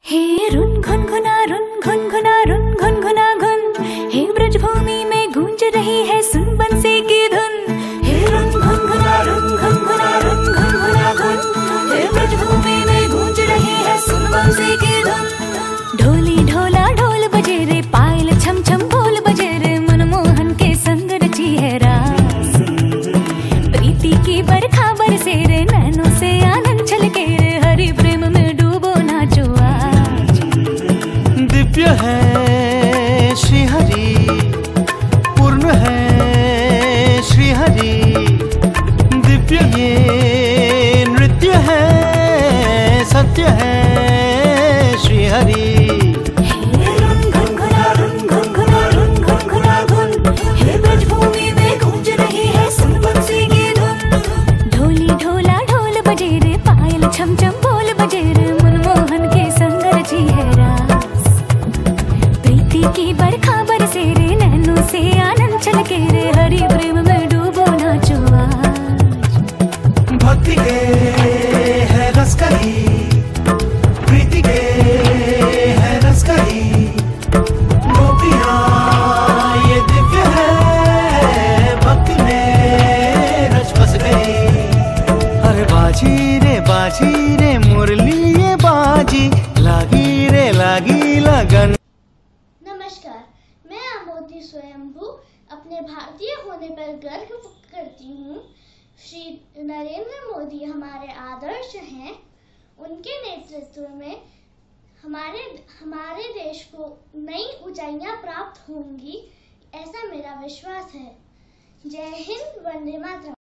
हे run घुन घुना run घुन घुना रुन घुन घुना घुन, हे ब्रजभूमि में गूंज रही है सुन बंसी की धुन। हे रुन घुन घुना रुन घुन घुना रुन घुन घुना घुन, हे ब्रजभूमि में गूंज रही है सुन बंसी की धुन। ढोली ढोला ढोल बजे रे, पायल छम छम बोल बजे रे, मनमोहन के संग रची है रास। प्रीति की बरखा बरसे रे, नैनों से आनंद छलके रे, हरि प्रेम में डूबो नाचो आज। दिव्य है श्री हरि, पूर्ण है श्री हरि, दिव्य ये नृत्य है, सत्य है श्री हरि। हे ब्रजभूमि में गूंज रही है सुन बंसी की धुन। ढोली ढोला ढोल बजे रे, पायल छम छम बोल बजे रे, मनमोहन के संग रची है रास। प्रीति की बरखा बरसे रे, नैनों से आनंद छलके रे, हरि प्रेम में डूबो नाचो आज। भक्ति के है रस कही, प्रीति के है रस कही, गोपियाँ ये दिव्य है, भक्ति में रच बस गई। अरे बाजी रे मुरली ये बाजी, लागी लगन। नमस्कार, मैं आमोदी स्वयंभू अपने भारतीय होने पर गर्व करती हूँ। श्री नरेंद्र मोदी हमारे आदर्श हैं। उनके नेतृत्व में हमारे देश को नई ऊंचाइयां प्राप्त होंगी, ऐसा मेरा विश्वास है। जय हिंद, वंदे मातरम।